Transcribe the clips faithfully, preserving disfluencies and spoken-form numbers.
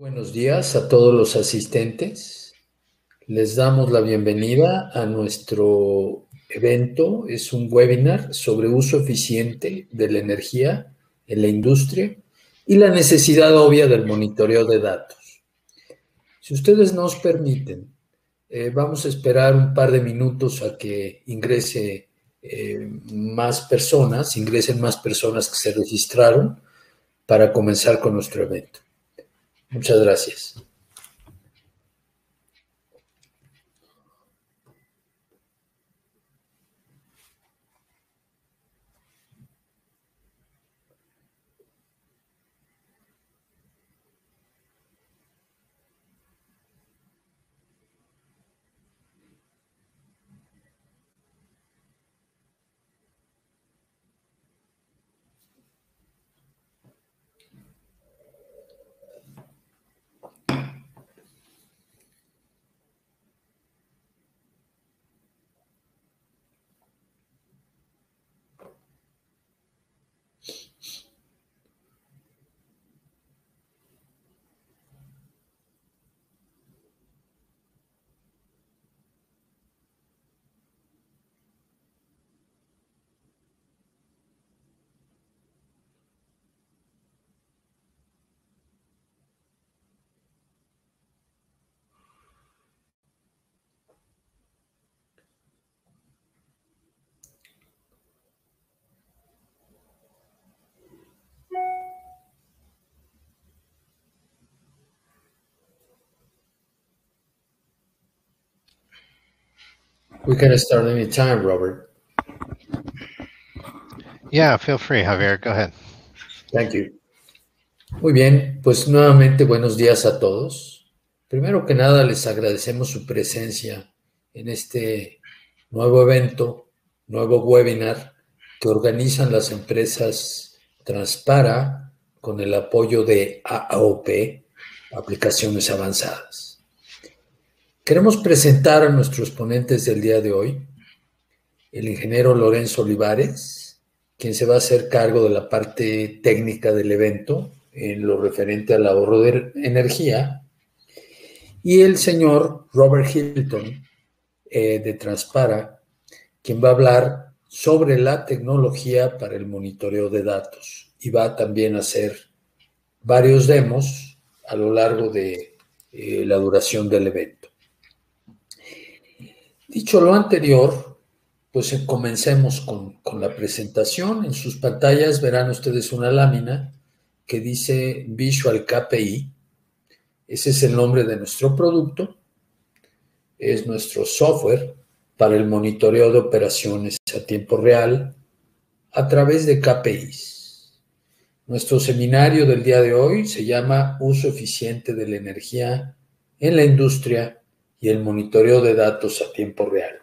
Buenos días a todos los asistentes. Les damos la bienvenida a nuestro evento. Es un webinar sobre uso eficiente de la energía en la industria y la necesidad obvia del monitoreo de datos. Si ustedes nos permiten, eh, vamos a esperar un par de minutos a que ingrese eh, más personas, ingresen más personas que se registraron para comenzar con nuestro evento. Muchas gracias. We can start any time, Robert. Yeah, feel free, Javier. Go ahead. Thank you. Muy bien, pues nuevamente buenos días a todos. Primero que nada, les agradecemos su presencia en este nuevo evento, nuevo webinar que organizan las empresas Transpara con el apoyo de A O P, Aplicaciones Avanzadas. Queremos presentar a nuestros ponentes del día de hoy, el ingeniero Lorenzo Olivares, quien se va a hacer cargo de la parte técnica del evento en lo referente al ahorro de energía, y el señor Robert Hilton eh, de Transpara, quien va a hablar sobre la tecnología para el monitoreo de datos y va también a hacer varios demos a lo largo de eh, la duración del evento. Dicho lo anterior, pues comencemos con, con la presentación. En sus pantallas verán ustedes una lámina que dice Visual K P I. Ese es el nombre de nuestro producto. Es nuestro software para el monitoreo de operaciones a tiempo real a través de K P Is. Nuestro seminario del día de hoy se llama Uso eficiente de la energía en la industria y el monitoreo de datos a tiempo real.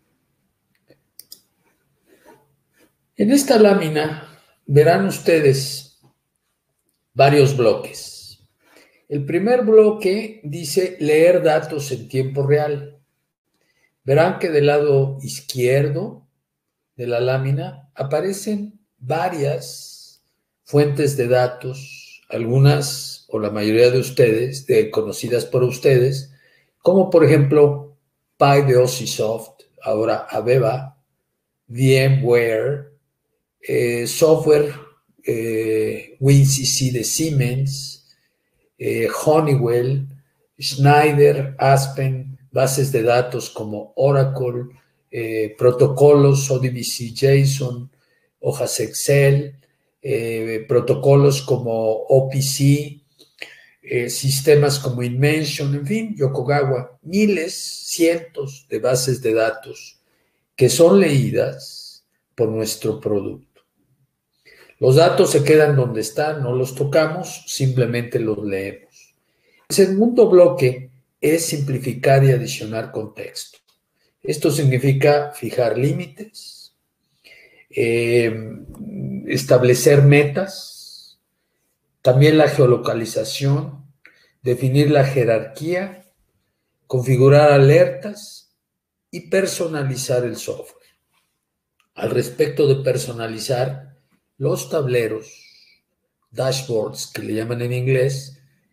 En esta lámina verán ustedes varios bloques. El primer bloque dice leer datos en tiempo real. Verán que del lado izquierdo de la lámina aparecen varias fuentes de datos, algunas o la mayoría de ustedes, de, conocidas por ustedes, como por ejemplo Pi de Osisoft, ahora Aveva, VMware, eh, software eh, WinCC de Siemens, eh, Honeywell, Schneider, Aspen, bases de datos como Oracle, eh, protocolos O D B C JSON, hojas Excel, eh, protocolos como O P C, eh, sistemas como Invention, en fin, Yokogawa, miles, cientos de bases de datos que son leídas por nuestro producto. Los datos se quedan donde están, no los tocamos, simplemente los leemos. El segundo bloque es simplificar y adicionar contexto. Esto significa fijar límites, eh, establecer metas, también la geolocalización, definir la jerarquía, configurar alertas y personalizar el software. Al respecto de personalizar, los tableros, dashboards, que le llaman en inglés,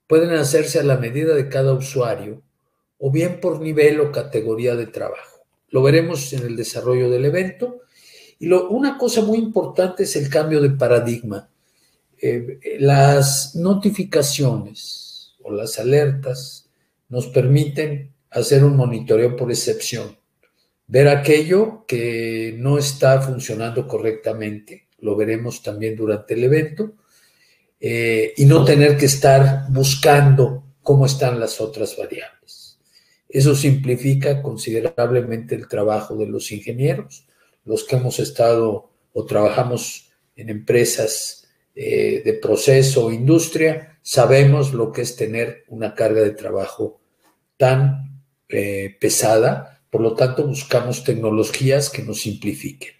pueden hacerse a la medida de cada usuario o bien por nivel o categoría de trabajo. Lo veremos en el desarrollo del evento. Y lo, una cosa muy importante es el cambio de paradigma. Eh, las notificaciones o las alertas nos permiten hacer un monitoreo por excepción, ver aquello que no está funcionando correctamente, lo veremos también durante el evento, eh, y no tener que estar buscando cómo están las otras variables. Eso simplifica considerablemente el trabajo de los ingenieros, los que hemos estado o trabajamos en empresas eh, de proceso o industria, sabemos lo que es tener una carga de trabajo tan eh, pesada, por lo tanto buscamos tecnologías que nos simplifiquen.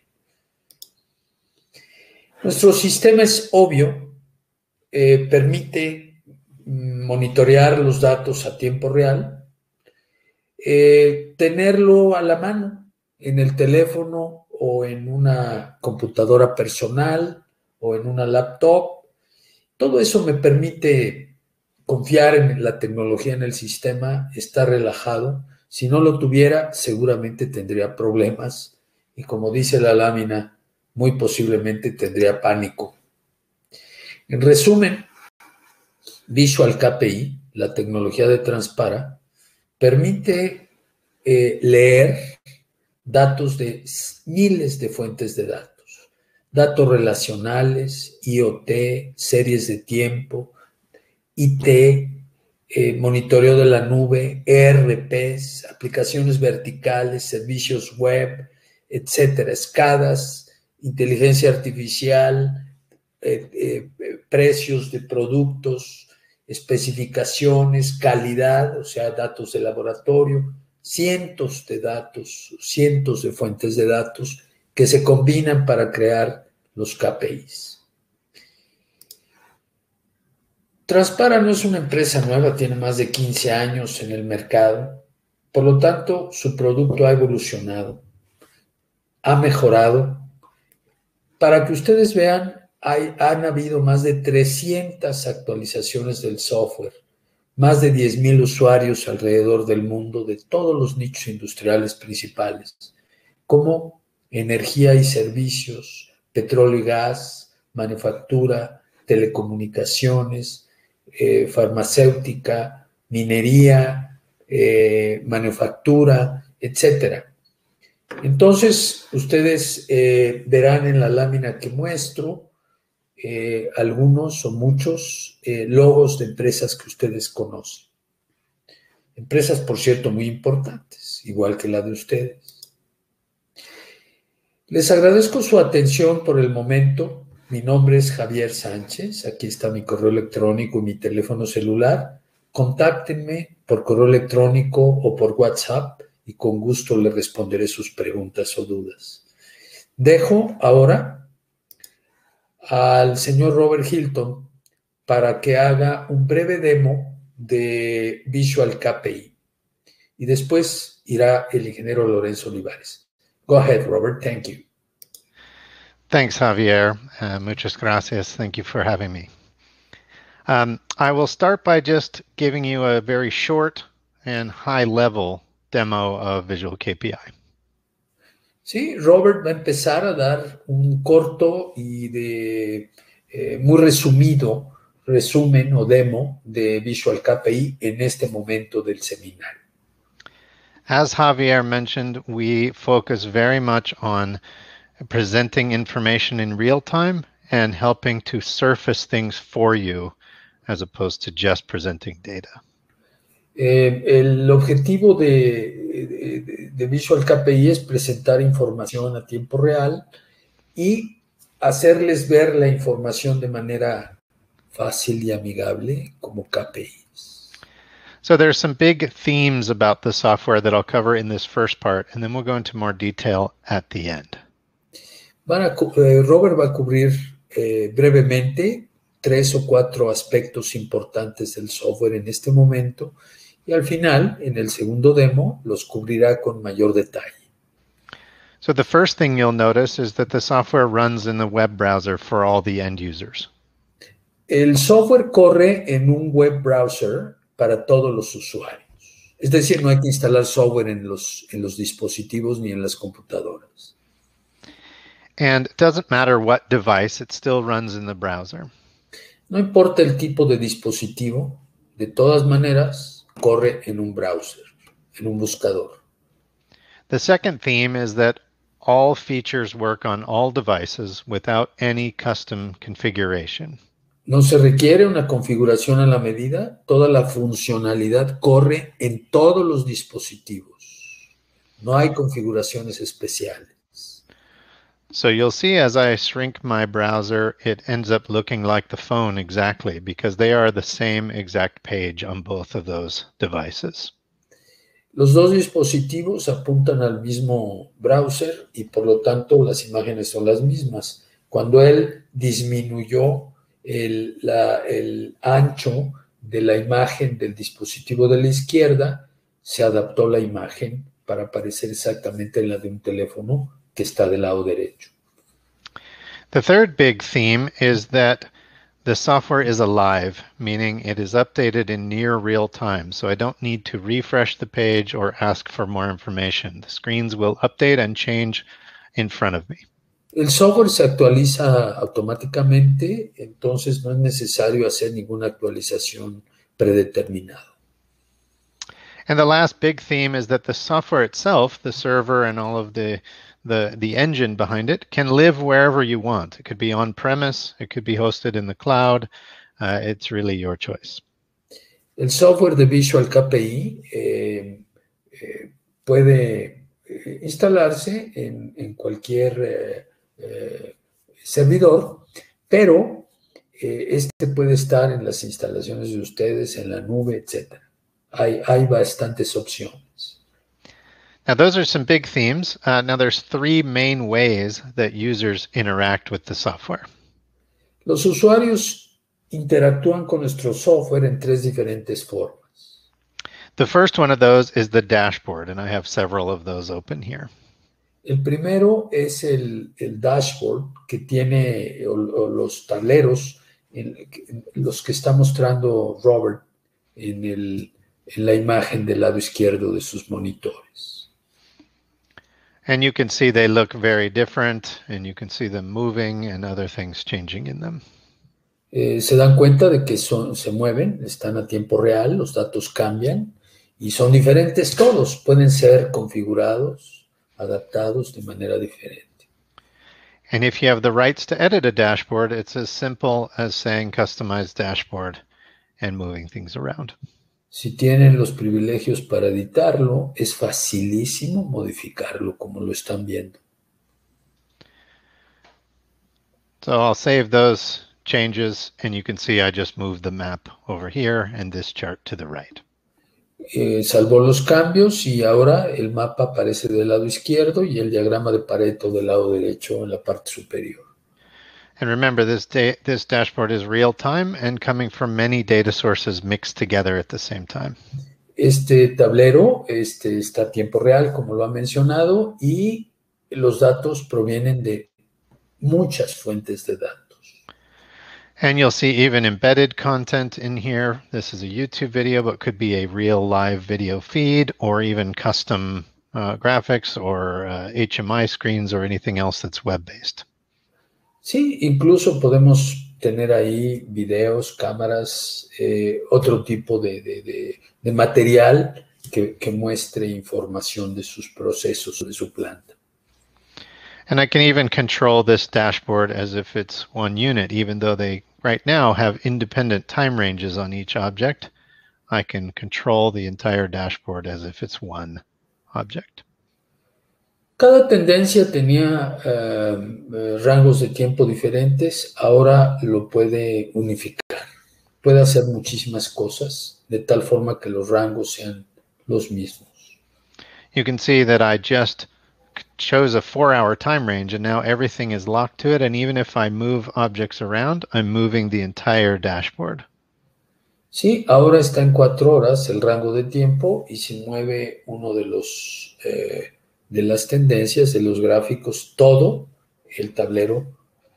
Nuestro sistema es obvio, eh, permite monitorear los datos a tiempo real, eh, tenerlo a la mano en el teléfono o en una computadora personal o en una laptop. Todo eso me permite confiar en la tecnología, en el sistema, estar relajado. Si no lo tuviera, seguramente tendría problemas y, como dice la lámina, muy posiblemente tendría pánico. En resumen, Visual K P I, la tecnología de Transpara, permite eh, leer datos de miles de fuentes de datos, datos relacionales, I O T, series de tiempo, I T, eh, monitoreo de la nube, E R Ps, aplicaciones verticales, servicios web, etcétera, escadas, inteligencia artificial, eh, eh, precios de productos, especificaciones, calidad, o sea, datos de laboratorio, cientos de datos, cientos de fuentes de datos que se combinan para crear los K P Is. Transpara no es una empresa nueva, tiene más de quince años en el mercado, por lo tanto, su producto ha evolucionado, ha mejorado. Para que ustedes vean, hay, han habido más de trescientas actualizaciones del software, más de diez mil usuarios alrededor del mundo de todos los nichos industriales principales, como energía y servicios, petróleo y gas, manufactura, telecomunicaciones, eh, farmacéutica, minería, eh, manufactura, etcétera. Entonces, ustedes eh, verán en la lámina que muestro eh, algunos o muchos eh, logos de empresas que ustedes conocen. Empresas, por cierto, muy importantes, igual que la de ustedes. Les agradezco su atención por el momento. Mi nombre es Javier Sánchez. Aquí está mi correo electrónico y mi teléfono celular. Contáctenme por correo electrónico o por WhatsApp y con gusto les responderé sus preguntas o dudas. Dejo ahora al señor Robert Hilton para que haga un breve demo de Visual K P I y después irá el ingeniero Lorenzo Olivares. Go ahead, Robert. Thank you. Thanks, Javier. Uh, muchas gracias. Thank you for having me. Um, I will start by just giving you a very short and high-level demo of Visual K P I. Sí, Robert va a empezar a dar un corto y de eh, muy resumido resumen o demo de Visual K P I en este momento del seminario. As Javier mentioned, we focus very much on presenting information in real time and helping to surface things for you as opposed to just presenting data. Eh, el objetivo de, de, de Visual K P I es presentar información a tiempo real y hacerles ver la información de manera fácil y amigable como K P Is. So there's some big themes about the software that I'll cover in this first part, and then we'll go into more detail at the end. Van a, eh, Robert va a cubrir eh, brevemente tres o cuatro aspectos importantes del software en este momento y al final, en el segundo demo, los cubrirá con mayor detalle. So the first thing you'll notice is that the software runs in the web browser for all the end users. El software corre en un web browser para todos los usuarios. Es decir, no hay que instalar software en los, en los dispositivos ni en las computadoras. And it doesn't matter what device, it still runs in the browser. No importa el tipo de dispositivo, de todas maneras, corre en un browser, en un buscador. The second theme is that all features work on all devices without any custom configuration. No se requiere una configuración a la medida, toda la funcionalidad corre en todos los dispositivos. No hay configuraciones especiales. So you'll see as I shrink my browser, it ends up looking like the phone exactly because they are the same exact page on both of those devices. Los dos dispositivos apuntan al mismo browser y por lo tanto las imágenes son las mismas. Cuando él disminuyó el, la, el ancho de la imagen del dispositivo de la izquierda, se adaptó la imagen para aparecer exactamente en la de un teléfono que está del lado derecho. The third big theme is that the software is alive, meaning it is updated in near real time, so I don't need to refresh the page or ask for more information. The screens will update and change in front of me. El software se actualiza automáticamente, entonces no es necesario hacer ninguna actualización predeterminada. And the last big theme is that the software itself, the server and all of the The, the engine behind it can live wherever you want. It could be on-premise, it could be hosted in the cloud. Uh, it's really your choice. El software de Visual K P I eh, eh, puede eh, instalarse en, en cualquier eh, eh, servidor, pero eh, este puede estar en las instalaciones de ustedes, en la nube, etcétera. Hay, hay bastantes opciones. Now, those are some big themes. Uh, now, there's three main ways that users interact with the software. Los usuarios interactúan con nuestro software en tres diferentes formas. The first one of those is the dashboard, and I have several of those open here. El primero es el, el dashboard que tiene, o, o los tableros, en, en los que está mostrando Robert en, el, en la imagen del lado izquierdo de sus monitores. And you can see they look very different, and you can see them moving and other things changing in them. Eh, se dan cuenta de que son, se mueven, están a tiempo real, los datos cambian y son diferentes todos. Pueden ser configurados, adaptados de manera diferente. And if you have the rights to edit a dashboard, it's as simple as saying customize dashboard and moving things around. Si tienen los privilegios para editarlo, es facilísimo modificarlo como lo están viendo. So I'll save those changes, and you can see I just moved the map over here and this chart to the right. Eh, salvó los cambios y ahora el mapa aparece del lado izquierdo y el diagrama de Pareto del lado derecho en la parte superior. And remember, this, da this dashboard is real time and coming from many data sources mixed together at the same time. Este tablero este, está a tiempo real, como lo ha mencionado, y los datos provienen de muchas fuentes de datos. And you'll see even embedded content in here. This is a YouTube video, but could be a real live video feed or even custom uh, graphics or uh, H M I screens or anything else that's web-based. Sí, incluso podemos tener ahí videos, cámaras, eh, otro tipo de, de, de, de material que, que muestre información de sus procesos, de su planta. And I can even control this dashboard as if it's one unit, even though they right now have independent time ranges on each object. I can control the entire dashboard as if it's one object. Cada tendencia tenía uh, rangos de tiempo diferentes, ahora lo puede unificar. Puede hacer muchísimas cosas de tal forma que los rangos sean los mismos. You can see that I just chose a four-hour time range, and now everything is locked to it, and even if I move objects around, I'm moving the entire dashboard. Sí, ahora está en cuatro horas el rango de tiempo y si mueve uno de los... Eh, de las tendencias, de los gráficos, todo el tablero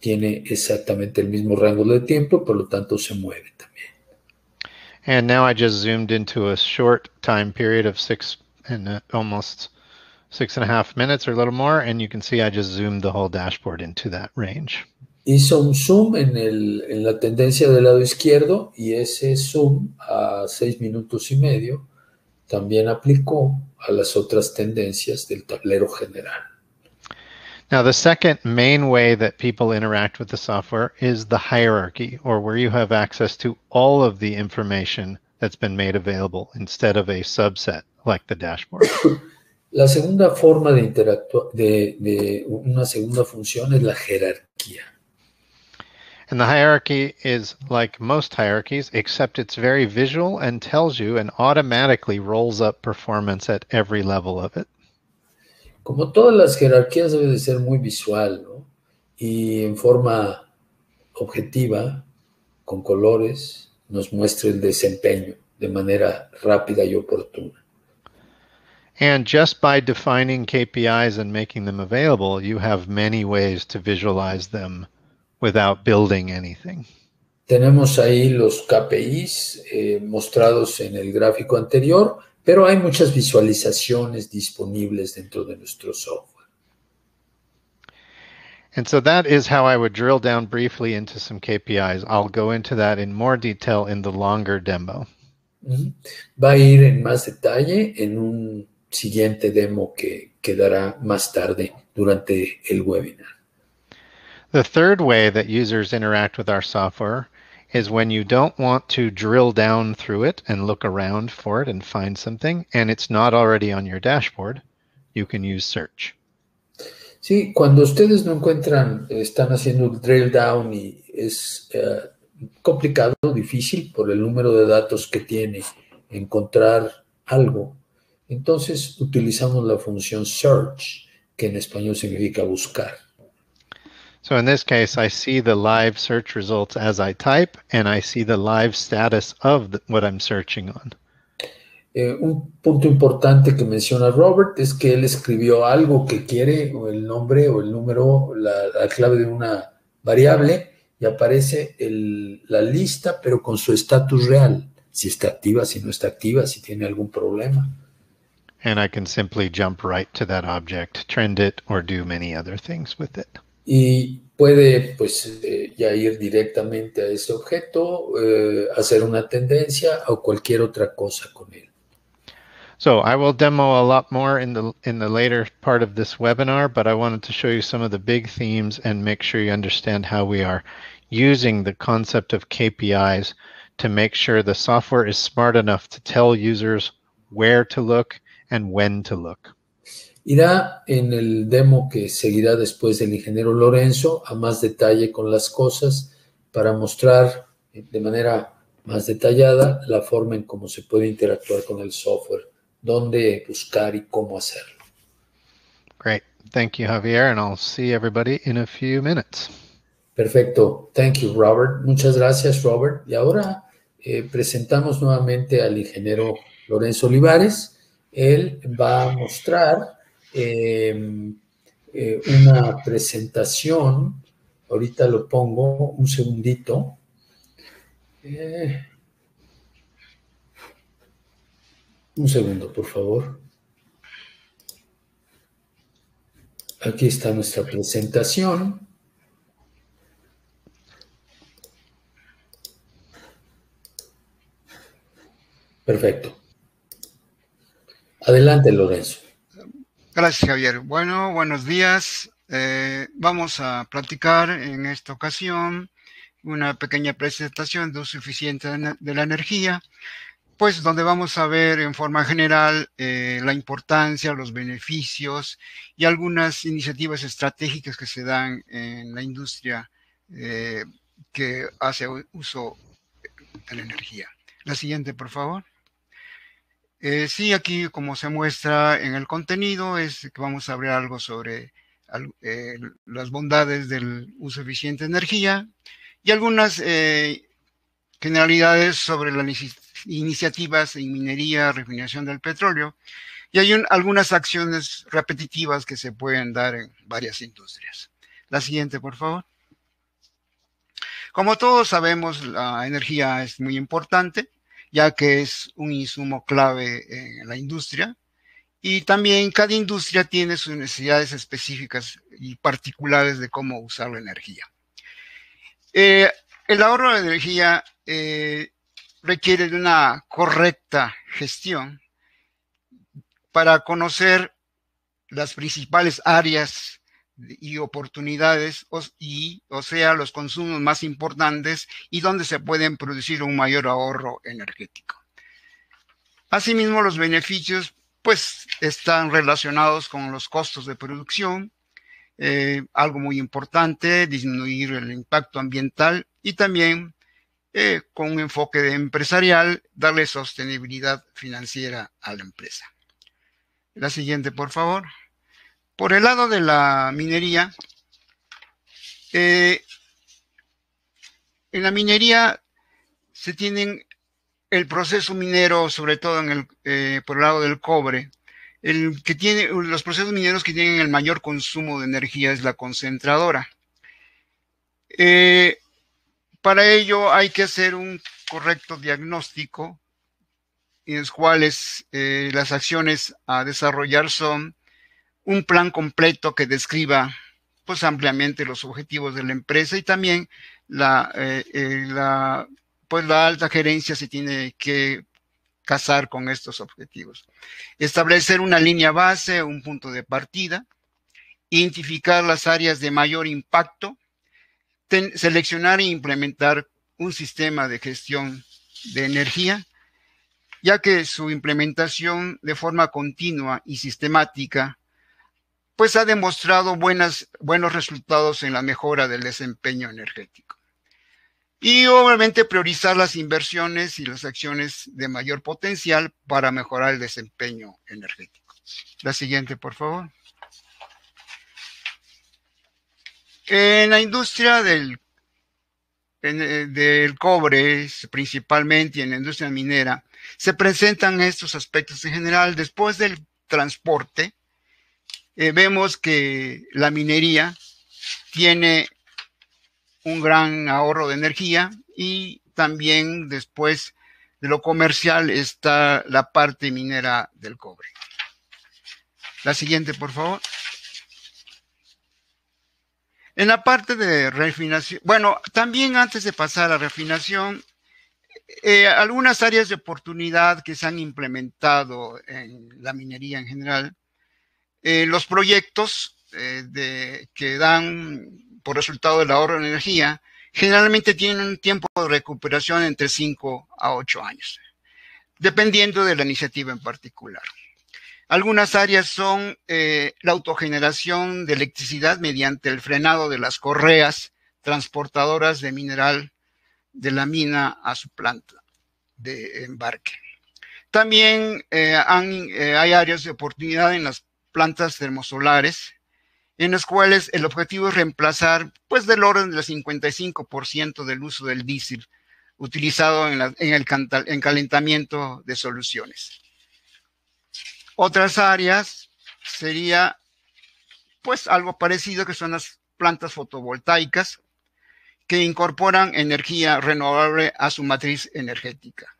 tiene exactamente el mismo rango de tiempo, por lo tanto se mueve también. And now I just zoomed into a short time period of six and uh, almost six and a half minutes or a little more, and you can see I just zoomed the whole dashboard into that range. Hizo un zoom en, el, en la tendencia del lado izquierdo y ese zoom a seis minutos y medio también aplicó a las otras tendencias del tablero general. Now, the second main way that people interact with the software is the hierarchy, or where you have access to all of the information that's been made available instead of a subset like the dashboard. La segunda forma de interactuar, de, de una segunda función es la jerarquía. And the hierarchy is like most hierarchies, except it's very visual and tells you and automatically rolls up performance at every level of it. Como todas las jerarquías debe de ser muy visual, ¿no? Y en forma objetiva, con colores, nos muestra el desempeño de manera rápida y oportuna. And just by defining K P Is and making them available, you have many ways to visualize them without building anything. Tenemos ahí los K P Is eh, mostrados en el gráfico anterior, pero hay muchas visualizaciones disponibles dentro de nuestro software. And so that is how I would drill down briefly into some K P Is. I'll go into that in more detail in the longer demo. Uh-huh. Va a ir en más detalle en un siguiente demo que quedará más tarde durante el webinar. The third way that users interact with our software is when you don't want to drill down through it and look around for it and find something, and it's not already on your dashboard, you can use search. Sí, cuando ustedes no encuentran, están haciendo el drill down y es uh, complicado, difícil por el número de datos que tiene encontrar algo, entonces utilizamos la función search, que en español significa buscar. So in this case, I see the live search results as I type, and I see the live status of the, what I'm searching on. Eh, un punto importante que menciona Robert es que él escribió algo que quiere, o el nombre o el número, la, la clave de una variable, y aparece el, la lista, pero con su estatus real, si está activa, si no está activa, si tiene algún problema. And I can simply jump right to that object, trend it, or do many other things with it. Y puede pues eh, ya ir directamente a ese objeto, eh, hacer una tendencia o cualquier otra cosa con él. So I will demo a lot more in the in the later part of this webinar, but I wanted to show you some of the big themes and make sure you understand how we are using the concept of K P Is to make sure the software is smart enough to tell users where to look and when to look. Irá en el demo que seguirá después del ingeniero Lorenzo a más detalle con las cosas para mostrar de manera más detallada la forma en cómo se puede interactuar con el software, dónde buscar y cómo hacerlo. Great. Thank you, Javier, and I'll see everybody in a few minutes. Perfecto. Thank you, Robert. Muchas gracias, Robert. Y ahora eh, presentamos nuevamente al ingeniero Lorenzo Olivares. Él va a mostrar Eh, eh, una presentación, ahorita lo pongo, un segundito. Eh, un segundo, por favor. Aquí está nuestra presentación. Perfecto. Adelante, Lorenzo. Gracias, Javier. Bueno, buenos días. Eh, vamos a platicar en esta ocasión una pequeña presentación de uso eficiente de la energía, pues donde vamos a ver en forma general eh, la importancia, los beneficios y algunas iniciativas estratégicas que se dan en la industria eh, que hace uso de la energía. La siguiente, por favor. Eh, sí, aquí como se muestra en el contenido es que vamos a hablar algo sobre eh, las bondades del uso eficiente de energía y algunas eh, generalidades sobre las iniciativas en minería, refinación del petróleo, y hay un, algunas acciones repetitivas que se pueden dar en varias industrias. La siguiente, por favor. Como todos sabemos, la energía es muy importante, ya que es un insumo clave en la industria. Y también cada industria tiene sus necesidades específicas y particulares de cómo usar la energía. Eh, el ahorro de energía eh, requiere de una correcta gestión para conocer las principales áreas y oportunidades, o, y, o sea, los consumos más importantes y donde se pueden producir un mayor ahorro energético. Asimismo, los beneficios pues están relacionados con los costos de producción, eh, algo muy importante, disminuir el impacto ambiental y también eh, con un enfoque empresarial, darle sostenibilidad financiera a la empresa. La siguiente, por favor. Por el lado de la minería, eh, en la minería se tienen el proceso minero, sobre todo en el, eh, por el lado del cobre, el que tiene, los procesos mineros que tienen el mayor consumo de energía es la concentradora. Eh, para ello hay que hacer un correcto diagnóstico, en los cuales eh, las acciones a desarrollar son un plan completo que describa pues ampliamente los objetivos de la empresa y también la, eh, eh, la pues la alta gerencia se tiene que casar con estos objetivos. Establecer una línea base, un punto de partida, identificar las áreas de mayor impacto, ten, seleccionar e implementar un sistema de gestión de energía, ya que su implementación de forma continua y sistemática pues ha demostrado buenas, buenos resultados en la mejora del desempeño energético. Y obviamente priorizar las inversiones y las acciones de mayor potencial para mejorar el desempeño energético. La siguiente, por favor. En la industria del, en, del cobre, principalmente, y en la industria minera, se presentan estos aspectos en general. Después del transporte, eh, vemos que la minería tiene un gran ahorro de energía y también después de lo comercial está la parte minera del cobre. La siguiente, por favor. En la parte de refinación, bueno, también antes de pasar a la refinación, eh, algunas áreas de oportunidad que se han implementado en la minería en general, eh, los proyectos eh, de, que dan por resultado del ahorro de energía, generalmente tienen un tiempo de recuperación entre cinco a ocho años, dependiendo de la iniciativa en particular. Algunas áreas son eh, la autogeneración de electricidad mediante el frenado de las correas transportadoras de mineral de la mina a su planta de embarque. También eh, han, eh, hay áreas de oportunidad en las plantas termosolares, en las cuales el objetivo es reemplazar pues del orden del cincuenta y cinco por ciento del uso del diésel utilizado en, la, en el en calentamiento de soluciones. Otras áreas sería pues algo parecido, que son las plantas fotovoltaicas que incorporan energía renovable a su matriz energética.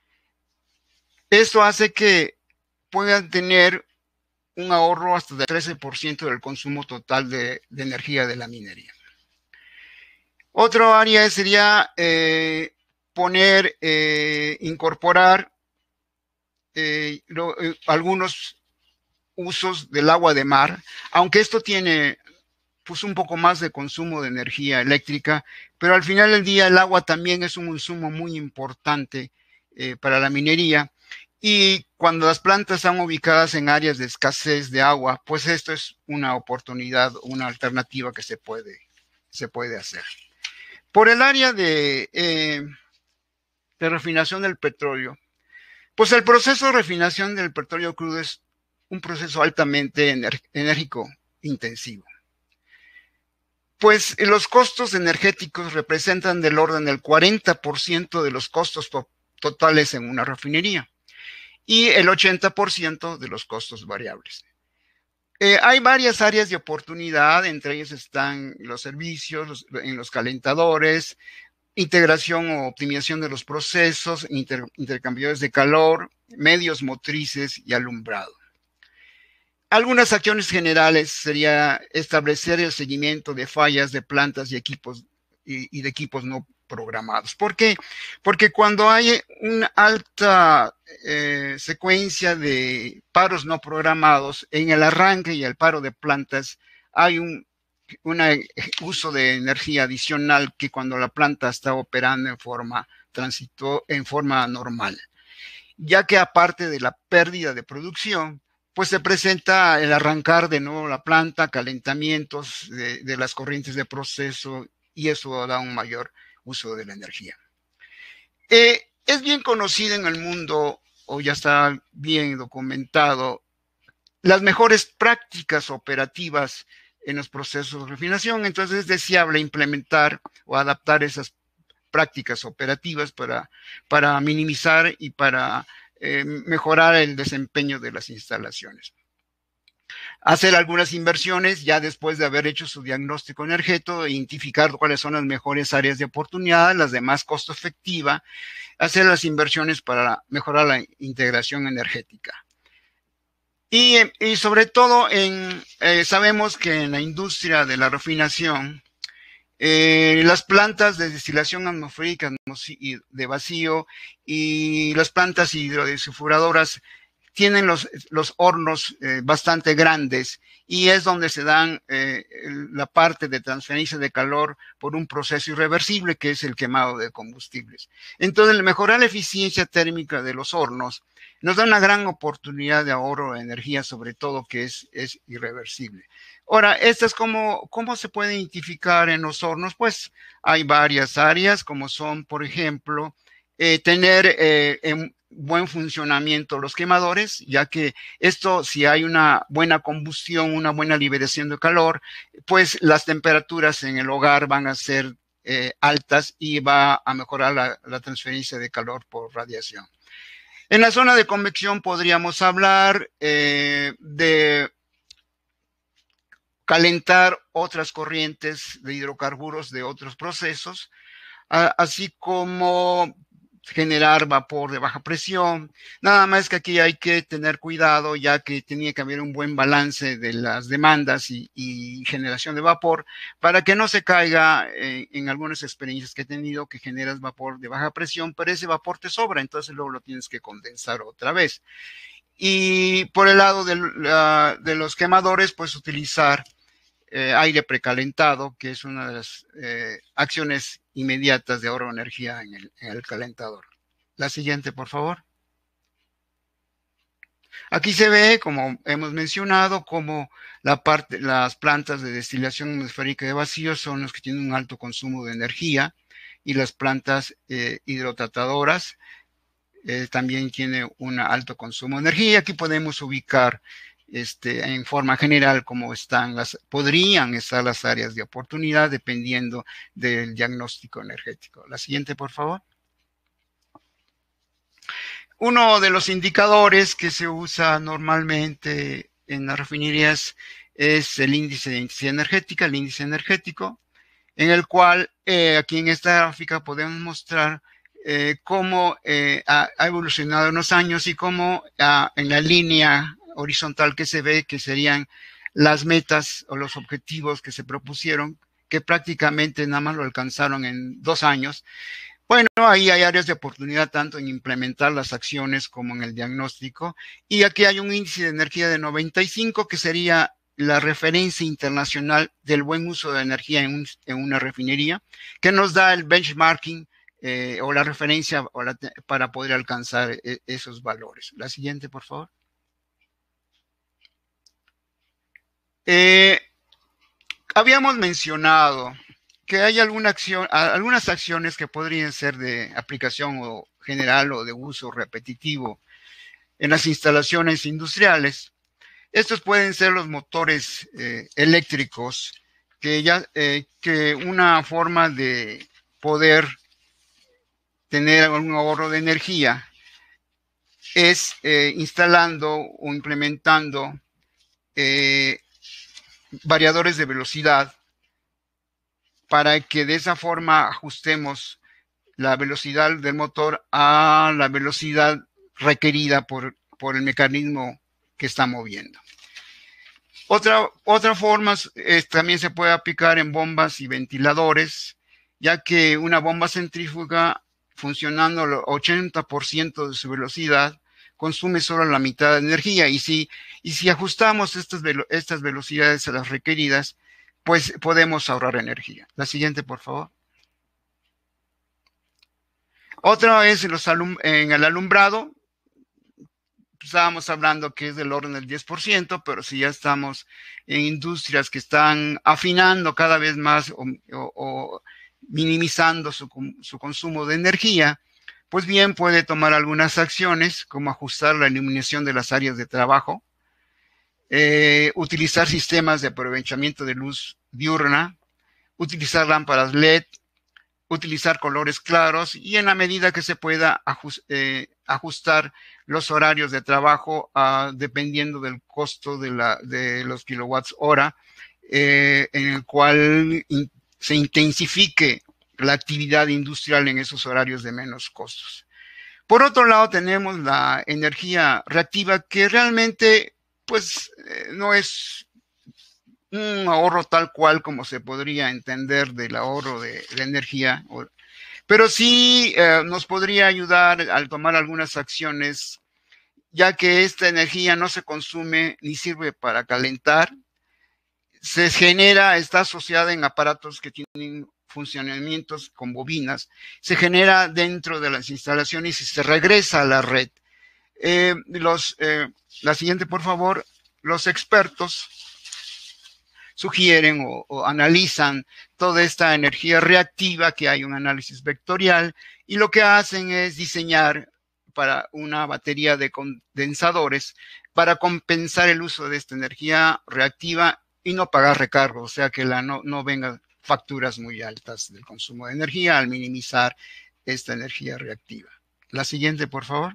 Esto hace que puedan tener un ahorro hasta del trece por ciento del consumo total de, de energía de la minería. Otro área sería eh, poner, eh, incorporar eh, lo, eh, algunos usos del agua de mar, aunque esto tiene pues un poco más de consumo de energía eléctrica, pero al final del día el agua también es un insumo muy importante eh, para la minería. Y cuando las plantas están ubicadas en áreas de escasez de agua, pues esto es una oportunidad, una alternativa que se puede, se puede hacer. Por el área de, eh, de refinación del petróleo, pues el proceso de refinación del petróleo crudo es un proceso altamente enérgico intensivo. Pues los costos energéticos representan del orden del cuarenta por ciento de los costos totales en una refinería y el ochenta por ciento de los costos variables. Eh, hay varias áreas de oportunidad, entre ellas están los servicios, los, en los calentadores, integración o optimización de los procesos, inter, intercambiadores de calor, medios motrices y alumbrado. Algunas acciones generales sería establecer el seguimiento de fallas de plantas y equipos y, y de equipos no programados. ¿Por qué? Porque cuando hay una alta eh, secuencia de paros no programados, en el arranque y el paro de plantas hay un un uso de energía adicional que cuando la planta está operando en forma tránsito, en forma normal, ya que aparte de la pérdida de producción, pues se presenta el arrancar de nuevo la planta, calentamientos de, de las corrientes de proceso, y eso da un mayor uso de la energía. Eh, es bien conocido en el mundo, o ya está bien documentado, las mejores prácticas operativas en los procesos de refinación. Entonces es deseable implementar o adaptar esas prácticas operativas para, para minimizar y para eh, mejorar el desempeño de las instalaciones. Hacer algunas inversiones ya después de haber hecho su diagnóstico energético, identificar cuáles son las mejores áreas de oportunidad, las de más costo efectiva, hacer las inversiones para mejorar la integración energética. Y, y sobre todo, en, eh, sabemos que en la industria de la refinación, eh, las plantas de destilación atmosférica de vacío y las plantas hidrodesulfuradoras tienen los, los hornos eh, bastante grandes, y es donde se dan eh, la parte de transferencia de calor por un proceso irreversible que es el quemado de combustibles. Entonces, el mejorar la eficiencia térmica de los hornos nos da una gran oportunidad de ahorro de energía, sobre todo que es, es irreversible. Ahora, estas cómo, ¿cómo se puede identificar en los hornos? Pues hay varias áreas, como son, por ejemplo, eh, tener eh, en buen funcionamiento los quemadores, ya que esto, si hay una buena combustión, una buena liberación de calor, pues las temperaturas en el hogar van a ser eh, altas y va a mejorar la, la transferencia de calor por radiación. En la zona de convección podríamos hablar eh, de calentar otras corrientes de hidrocarburos de otros procesos, así como generar vapor de baja presión. Nada más que aquí hay que tener cuidado, ya que tenía que haber un buen balance de las demandas y, y generación de vapor, para que no se caiga en, en algunas experiencias que he tenido, que generas vapor de baja presión, pero ese vapor te sobra, entonces luego lo tienes que condensar otra vez. Y por el lado de, uh, de los quemadores, pues utilizar eh, aire precalentado, que es una de las eh, acciones inmediatas de ahorro de energía en el, en el calentador. La siguiente, por favor. Aquí se ve, como hemos mencionado, como la parte, las plantas de destilación atmosférica de vacío son las que tienen un alto consumo de energía, y las plantas eh, hidrotratadoras eh, también tienen un alto consumo de energía. Aquí podemos ubicar este, en forma general cómo están las, podrían estar las áreas de oportunidad dependiendo del diagnóstico energético. La siguiente, por favor. Uno de los indicadores que se usa normalmente en las refinerías es el índice de intensidad energética, el índice energético, en el cual eh, aquí en esta gráfica podemos mostrar eh, cómo eh, ha, ha evolucionado en los años y cómo ah, en la línea horizontal que se ve, que serían las metas o los objetivos que se propusieron, que prácticamente nada más lo alcanzaron en dos años. Bueno, ahí hay áreas de oportunidad tanto en implementar las acciones como en el diagnóstico. Y aquí hay un índice de energía de noventa y cinco, que sería la referencia internacional del buen uso de energía en, un, en una refinería, que nos da el benchmarking eh, o la referencia o la, para poder alcanzar eh, esos valores. La siguiente, por favor. Eh, habíamos mencionado que hay alguna acción, algunas acciones que podrían ser de aplicación o general o de uso repetitivo en las instalaciones industriales. Estos pueden ser los motores eh, eléctricos, que ya eh, que una forma de poder tener un ahorro de energía es eh, instalando o implementando eh, variadores de velocidad para que de esa forma ajustemos la velocidad del motor a la velocidad requerida por, por el mecanismo que está moviendo. Otra, otra forma es, también se puede aplicar en bombas y ventiladores, ya que una bomba centrífuga funcionando al ochenta por ciento de su velocidad consume solo la mitad de energía, y si, y si ajustamos estas, velo, estas velocidades a las requeridas, pues podemos ahorrar energía. La siguiente, por favor. Otra es en, los alum en el alumbrado. Estábamos hablando que es del orden del diez por ciento, pero si ya estamos en industrias que están afinando cada vez más o, o, o minimizando su, su consumo de energía, pues bien puede tomar algunas acciones como ajustar la iluminación de las áreas de trabajo, eh, utilizar sistemas de aprovechamiento de luz diurna, utilizar lámparas L E D, utilizar colores claros y en la medida que se pueda ajust, eh, ajustar los horarios de trabajo uh, dependiendo del costo de, la, de los kilowatts hora, eh, en el cual in, se intensifique la actividad industrial en esos horarios de menos costos. Por otro lado, tenemos la energía reactiva, que realmente pues eh, no es un ahorro tal cual como se podría entender del ahorro de, de energía, pero sí eh, nos podría ayudar al tomar algunas acciones, ya que esta energía no se consume ni sirve para calentar, se genera, está asociada en aparatos que tienen funcionamientos con bobinas, se genera dentro de las instalaciones y se regresa a la red. Eh, los, eh, la siguiente, por favor. Los expertos sugieren o, o analizan toda esta energía reactiva, que hay un análisis vectorial, y lo que hacen es diseñar para una batería de condensadores para compensar el uso de esta energía reactiva y no pagar recargo, o sea que la, no, no vengan facturas muy altas del consumo de energía al minimizar esta energía reactiva. La siguiente, por favor.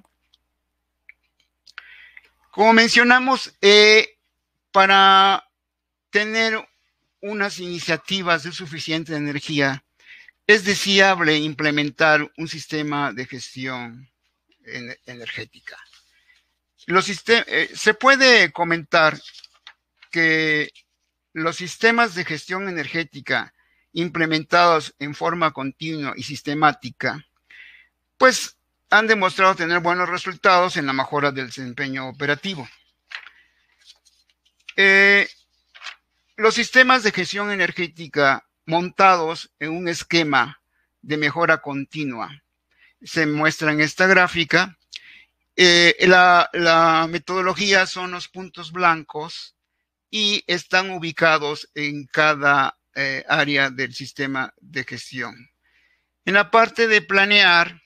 Como mencionamos, eh, para tener unas iniciativas de suficiente energía, es deseable implementar un sistema de gestión energética. Los sistem- eh, se puede comentar que los sistemas de gestión energética implementados en forma continua y sistemática, pues han demostrado tener buenos resultados en la mejora del desempeño operativo. Eh, los sistemas de gestión energética montados en un esquema de mejora continua se muestra en esta gráfica. Eh, la, la metodología son los puntos blancos y están ubicados en cada eh, área del sistema de gestión. En la parte de planear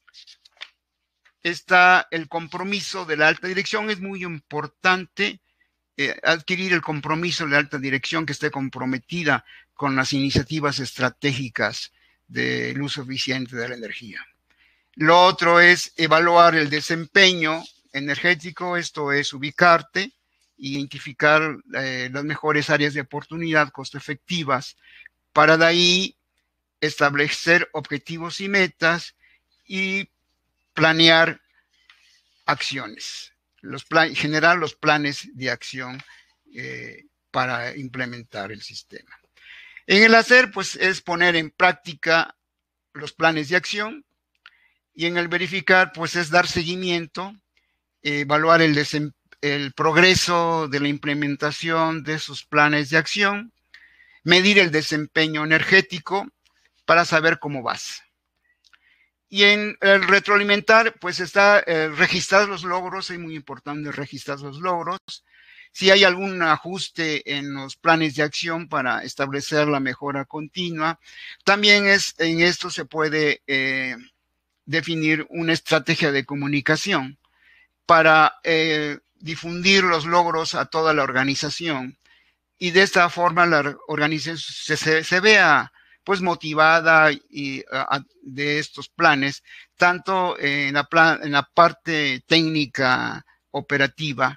está el compromiso de la alta dirección. Es muy importante eh, adquirir el compromiso de la alta dirección que esté comprometida con las iniciativas estratégicas del uso eficiente de la energía. Lo otro es evaluar el desempeño energético, esto es ubicarte, identificar eh, las mejores áreas de oportunidad costo efectivas, para de ahí establecer objetivos y metas y planear acciones, los plan, generar los planes de acción eh, para implementar el sistema. En el hacer, pues, es poner en práctica los planes de acción, y en el verificar, pues, es dar seguimiento, eh, evaluar el, el progreso de la implementación de esos planes de acción, medir el desempeño energético para saber cómo vas. Y en el retroalimentar, pues está eh, registrar los logros. Es muy importante registrar los logros. Si hay algún ajuste en los planes de acción para establecer la mejora continua, también es, en esto se puede eh, definir una estrategia de comunicación para eh, difundir los logros a toda la organización, y de esta forma la organización se, se, se vea pues motivada y, a, de estos planes, tanto en la, plan, en la parte técnica operativa,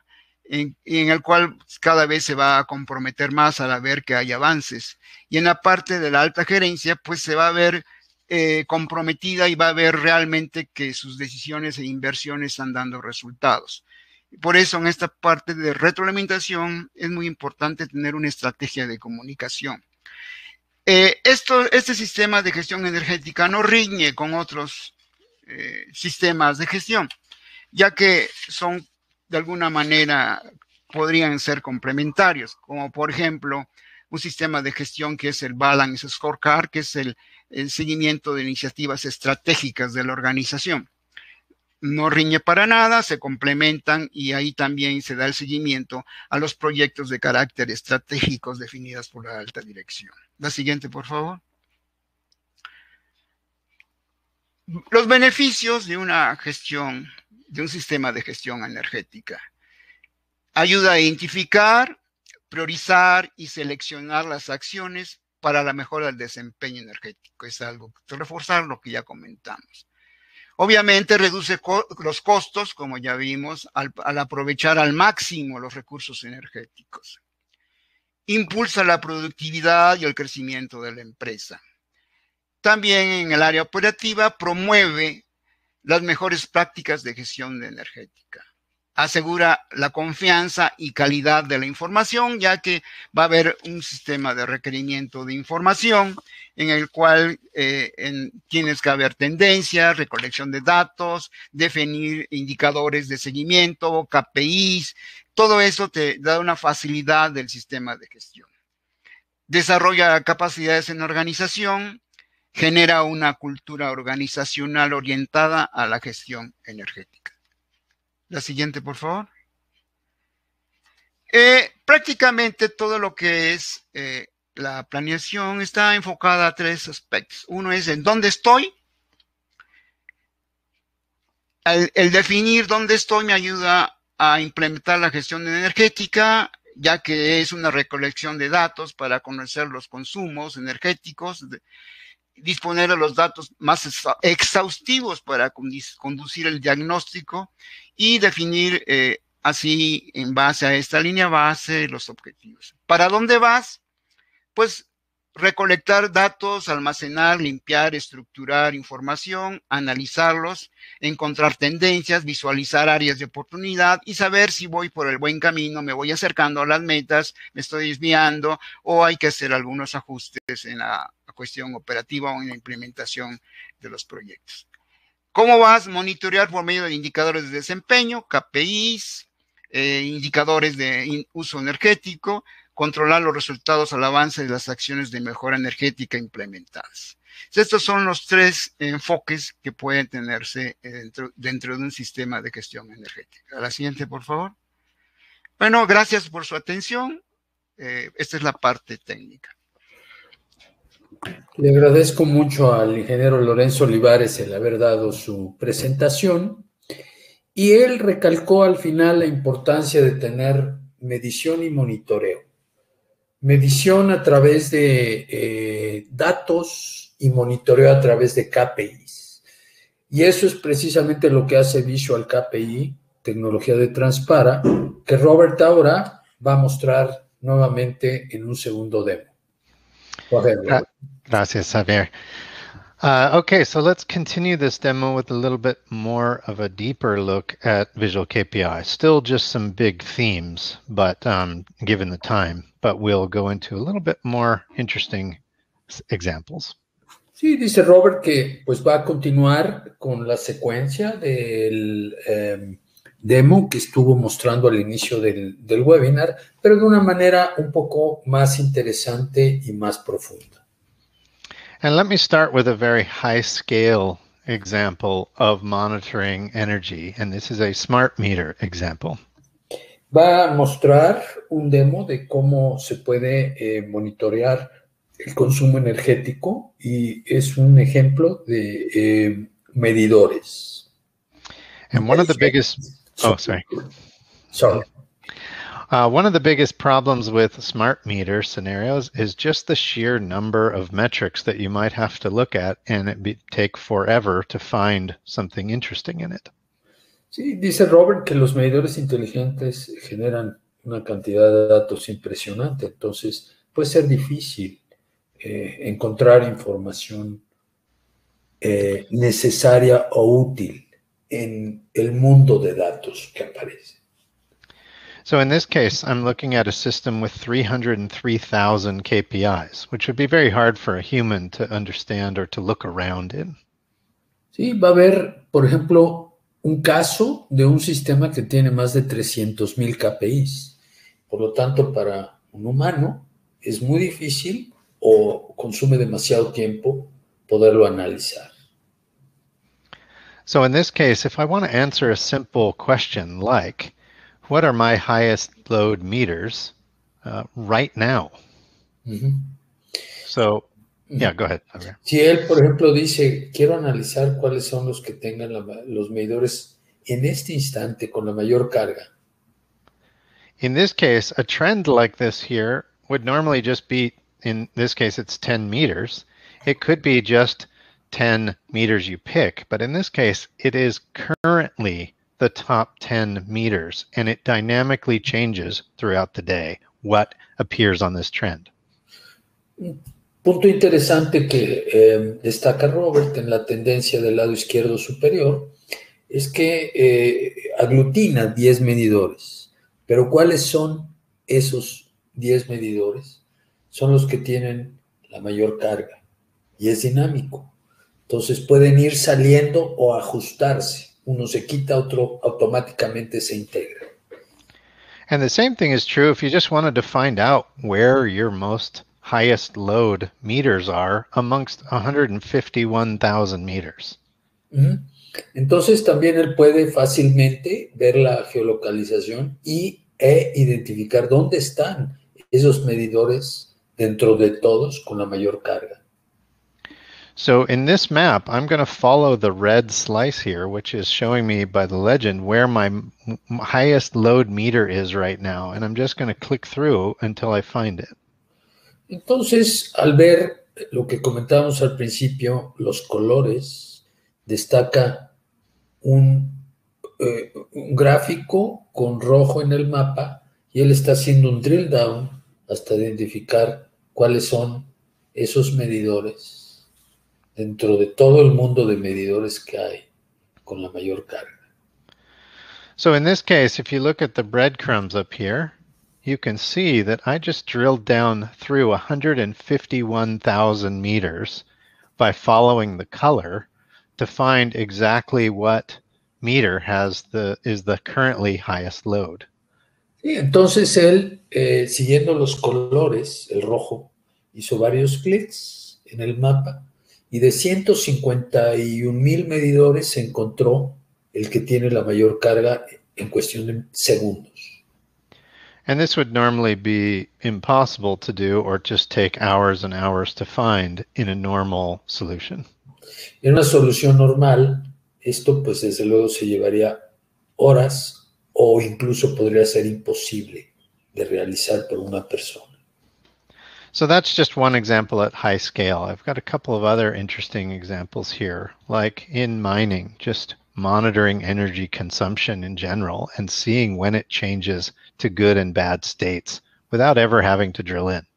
en, en el cual cada vez se va a comprometer más al ver que hay avances. Y en la parte de la alta gerencia, pues se va a ver eh, comprometida y va a ver realmente que sus decisiones e inversiones están dando resultados. Por eso, en esta parte de retroalimentación, es muy importante tener una estrategia de comunicación. Eh, esto, este sistema de gestión energética no riñe con otros eh, sistemas de gestión, ya que son, de alguna manera, podrían ser complementarios, como por ejemplo, un sistema de gestión que es el Balance Scorecard, que es el, el seguimiento de iniciativas estratégicas de la organización. No riñe para nada, se complementan y ahí también se da el seguimiento a los proyectos de carácter estratégicos definidos por la alta dirección. La siguiente, por favor. Los beneficios de una gestión, de un sistema de gestión energética. Ayuda a identificar, priorizar y seleccionar las acciones para la mejora del desempeño energético. Es algo que reforzar lo que ya comentamos. Obviamente reduce co los costos, como ya vimos, al, al aprovechar al máximo los recursos energéticos. Impulsa la productividad y el crecimiento de la empresa. También en el área operativa promueve las mejores prácticas de gestión energética. Asegura la confianza y calidad de la información, ya que va a haber un sistema de requerimiento de información en el cual eh, en, tienes que haber tendencias, recolección de datos, definir indicadores de seguimiento, K P Is, todo eso te da una facilidad del sistema de gestión. Desarrolla capacidades en la organización, genera una cultura organizacional orientada a la gestión energética. La siguiente, por favor. Eh, prácticamente todo lo que es eh, la planeación está enfocada a tres aspectos. Uno es en dónde estoy. El, el definir dónde estoy me ayuda a implementar la gestión energética, ya que es una recolección de datos para conocer los consumos energéticos, de, disponer de los datos más exhaustivos para conducir el diagnóstico y definir eh, así en base a esta línea base los objetivos. ¿Para dónde vas? Pues recolectar datos, almacenar, limpiar, estructurar información, analizarlos, encontrar tendencias, visualizar áreas de oportunidad y saber si voy por el buen camino, me voy acercando a las metas, me estoy desviando o hay que hacer algunos ajustes en la cuestión operativa o en la implementación de los proyectos. ¿Cómo vas? Monitorear por medio de indicadores de desempeño, K P Is, eh, indicadores de uso energético, controlar los resultados al avance de las acciones de mejora energética implementadas. Estos son los tres enfoques que pueden tenerse dentro, dentro de un sistema de gestión energética. La siguiente, por favor. Bueno, gracias por su atención. Eh, esta es la parte técnica. Le agradezco mucho al ingeniero Lorenzo Olivares el haber dado su presentación y él recalcó al final la importancia de tener medición y monitoreo. Medición a través de eh, datos y monitoreo a través de K P Is. Y eso es precisamente lo que hace Visual K P I, tecnología de Transpara, que Robert ahora va a mostrar nuevamente en un segundo demo. Uh, gracias, Javier. Uh, okay, so let's continue this demo with a little bit more of a deeper look at Visual K P I. Still just some big themes, but um, given the time, but we'll go into a little bit more interesting examples. Sí, dice Robert que pues va a continuar con la secuencia del eh, demo que estuvo mostrando al inicio del, del webinar, pero de una manera un poco más interesante y más profunda. And let me start with a very high scale example of monitoring energy, and this is a smart meter example. Va a mostrar un demo de cómo se puede eh, monitorear el consumo energético y es un ejemplo de eh, medidores. And one of the biggest, oh, sorry. Sorry. Uh, one of the biggest problems with smart meter scenarios is just the sheer number of metrics that you might have to look at, and it be, take forever to find something interesting in it. Sí, dice Robert que los medidores inteligentes generan una cantidad de datos impresionante, entonces puede ser difícil eh, encontrar información eh, necesaria o útil en el mundo de datos que aparece. So in this case, I'm looking at a system with three hundred three thousand K P Is, which would be very hard for a human to understand or to look around in. Sí, va a haber, por ejemplo, un caso de un sistema que tiene más de trescientos mil K P Is. Por lo tanto, para un humano es muy difícil o consume demasiado tiempo poderlo analizar. So in this case, if I want to answer a simple question like, what are my highest load meters uh, right now? Uh-huh. So, yeah, go ahead. Okay. Si él, por ejemplo, dice, quiero analizar cuáles son los que tengan la, los medidores en este instante con la mayor carga. In this case, a trend like this here would normally just be, in this case, it's ten meters. It could be just ten meters you pick, but in this case, it is currently the top ten meters, and it dynamically changes throughout the day what appears on this trend. Un punto interesante que eh, destaca Robert en la tendencia del lado izquierdo superior es que eh, aglutina diez medidores. Pero ¿cuáles son esos diez medidores? Son los que tienen la mayor carga y es dinámico. Entonces pueden ir saliendo o ajustarse. Uno se quita, otro automáticamente se integra. And the same thing is true if you just wanted to find out where your most highest load meters are amongst one hundred fifty-one thousand meters. Uh-huh. Entonces también él puede fácilmente ver la geolocalización y, e identificar dónde están esos medidores dentro de todos con la mayor carga. So in this map, I'm going to follow the red slice here, which is showing me by the legend where my m- highest load meter is right now. And I'm just going to click through until I find it. Entonces, al ver lo que comentábamos al principio, los colores, destaca un, eh, un gráfico con rojo en el mapa y él está haciendo un drill down hasta identificar cuáles son esos medidores dentro de todo el mundo de medidores que hay con la mayor carga. So in this case, if you look at the breadcrumbs up here, you can see that I just drilled down through one hundred fifty-one thousand meters by following the color to find exactly what meter has the is the currently highest load. Sí, entonces él, eh, siguiendo los colores, el rojo, hizo varios clics en el mapa y de ciento cincuenta y un mil medidores se encontró el que tiene la mayor carga en cuestión de segundos. And this would normally be impossible to do or just take hours and hours to find in a normal solution. En una solución normal, esto pues desde luego se llevaría horas o incluso podría ser imposible de realizar por una persona. So that's just one example at high scale. I've got a couple of other interesting examples here, like in mining, just monitoring energy consumption in general and seeing when it changes to good and bad states without ever having to drill in.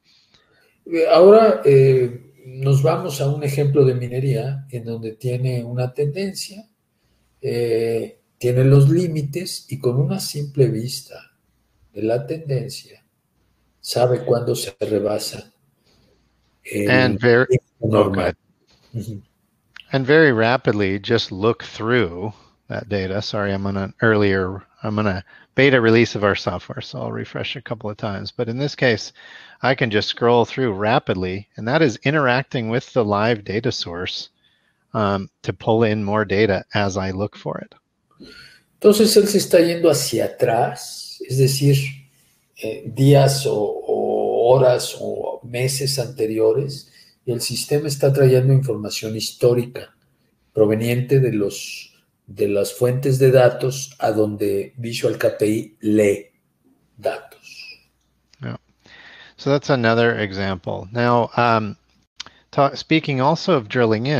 Ahora eh, nos vamos a un ejemplo de minería en donde tiene una tendencia, eh, tiene los límites y con una simple vista de la tendencia sabe cuándo se rebasa el and very normal. Okay. Mm-hmm. And very rapidly just look through that data. Sorry, I'm on an earlier, I'm on a beta release of our software, so I'll refresh a couple of times. But in this case, I can just scroll through rapidly, and that is interacting with the live data source um, to pull in more data as I look for it. Entonces él se está yendo hacia atrás, es decir, eh, días o, o horas o meses anteriores, y el sistema está trayendo información histórica proveniente de, los, de las fuentes de datos a donde Visual K P I lee datos. Yeah. So that's another example. Now, um, talk, speaking also of drilling in,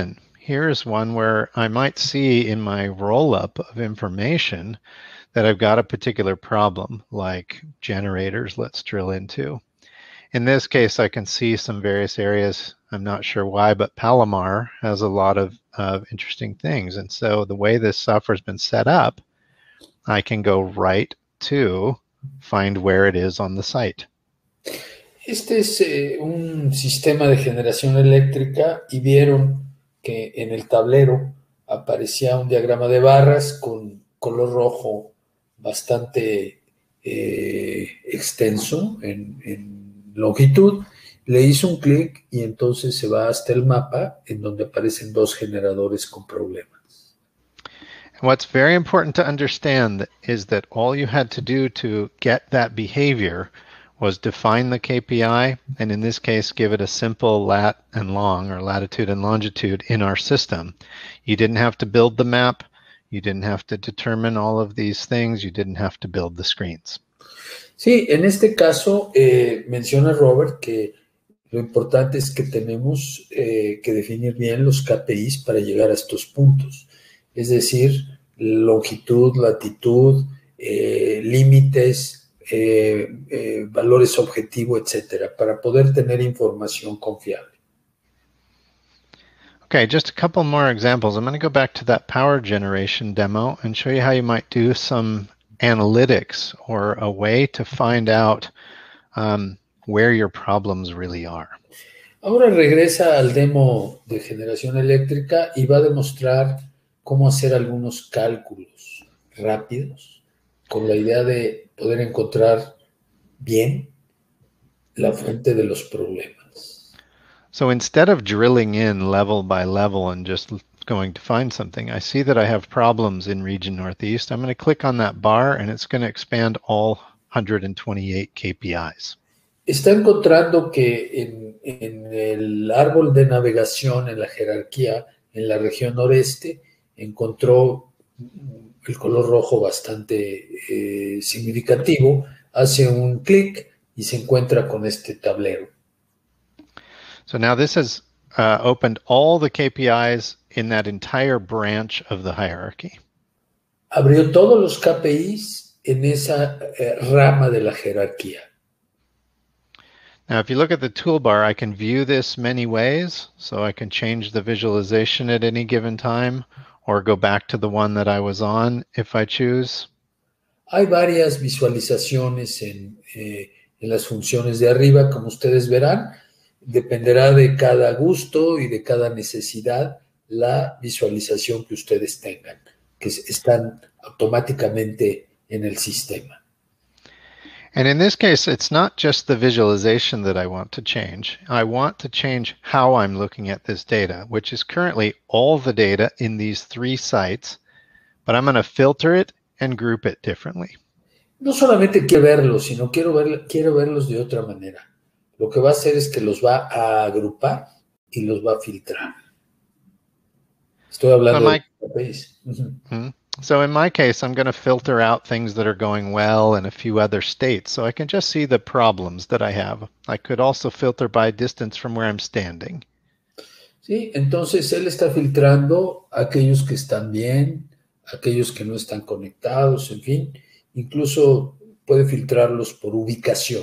here's one where I might see in my roll-up of information that I've got a particular problem, like generators, let's drill into. In this case, I can see some various areas. I'm not sure why, but Palomar has a lot of, of interesting things. And so the way this software has been set up, I can go right to find where it is on the site. Este es eh, un sistema de generación eléctrica y vieron que en el tablero aparecía un diagrama de barras con color rojo bastante eh, extenso en, en longitud. Le hizo un clic y entonces se va hasta el mapa en donde aparecen dos generadores con problemas. And what's very important to understand is that all you had to do to get that behavior was define the K P I, and in this case, give it a simple lat and long, or latitude and longitude in our system. You didn't have to build the map. You didn't have to determine all of these things. You didn't have to build the screens. Sí, en este caso eh, menciona Robert que lo importante es que tenemos eh, que definir bien los K P Is para llegar a estos puntos. Es decir, longitud, latitud, eh, límites, Eh, eh, valores objetivo, etcétera, para poder tener información confiable. Okay, just a couple more examples. I'm going to go back to that power generation demo and show you how you might do some analytics or a way to find out um, where your problems really are. Ahora regresa al demo de generación eléctrica y va a demostrar cómo hacer algunos cálculos rápidos con la idea de poder encontrar bien la fuente de los problemas. So instead of drilling in level by level and just going to find something, I see that I have problems in region Northeast. I'm going to click on that bar and it's going to expand all one hundred twenty-eight K P Is. Está encontrando que en, en el árbol de navegación, en la jerarquía, en la región noreste, encontró el color rojo bastante eh, significativo, hace un clic y se encuentra con este tablero. So now this has uh, opened all the K P Is in that entire branch of the hierarchy. Abrió todos los K P Is en esa eh, rama de la jerarquía. Now, if you look at the toolbar, I can view this many ways. So I can change the visualization at any given time, or go back to the one that I was on if I choose. Hay varias visualizaciones en, eh, en las funciones de arriba, como ustedes verán. Dependerá de cada gusto y de cada necesidad la visualización que ustedes tengan, que están automáticamente en el sistema. And in this case, it's not just the visualization that I want to change. I want to change how I'm looking at this data, which is currently all the data in these three sites, but I'm going to filter it and group it differently. No solamente quiero verlos, sino quiero, ver, quiero verlos de otra manera. Lo que va a hacer es que los va a agrupar y los va a filtrar. Estoy hablando so my, de país. mm-hmm. So in my case, I'm going to filter out things that are going well and a few other states, so I can just see the problems that I have. I could also filter by distance from where I'm standing. Sí, entonces él está filtrando a aquellos que están bien, aquellos que no están conectados, en fin, incluso puede filtrarlos por ubicación.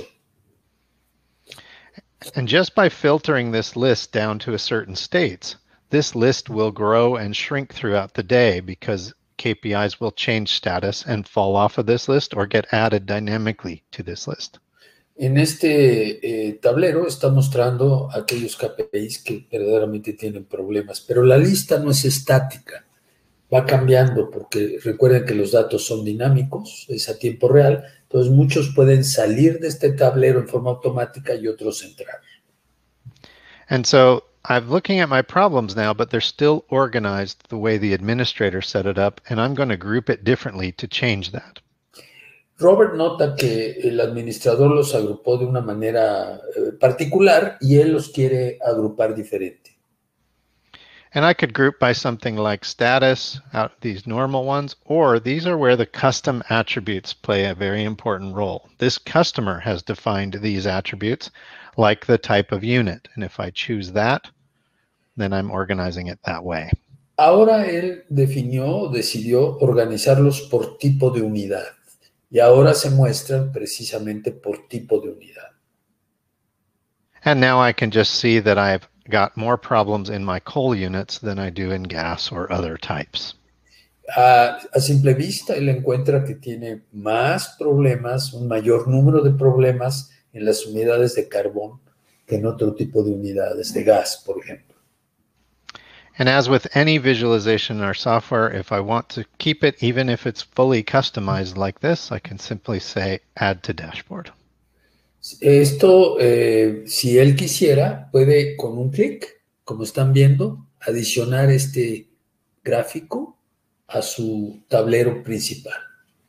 And just by filtering this list down to a certain states, this list will grow and shrink throughout the day because K P Is will change status and fall off of this list or get added dynamically to this list. En este eh, tablero está mostrando aquellos K P Is que verdaderamente tienen problemas, pero la lista no es estática, va cambiando porque recuerden que los datos son dinámicos, es a tiempo real, entonces muchos pueden salir de este tablero en forma automática y otros entrar. And so I'm looking at my problems now, but they're still organized the way the administrator set it up, and I'm going to group it differently to change that. Robert nota que el administrador los agrupó de una manera eh, particular y él los quiere agrupar diferente. And I could group by something like status, out these normal ones, or these are where the custom attributes play a very important role. This customer has defined these attributes like the type of unit. And if I choose that, then I'm organizing it that way. Ahora él definió, decidió organizarlos por tipo de unidad. Y ahora se muestran precisamente por tipo de unidad. And now I can just see that I've got more problems in my coal units than I do in gas or other types. A, a simple vista, él encuentra que tiene más problemas, un mayor número de problemas en las unidades de carbón que en otro tipo de unidades de gas, por ejemplo. And as with any visualization in our software, if I want to keep it, even if it's fully customized like this, I can simply say add to dashboard. Esto, eh, si él quisiera, puede con un clic, como están viendo, adicionar este gráfico a su tablero principal.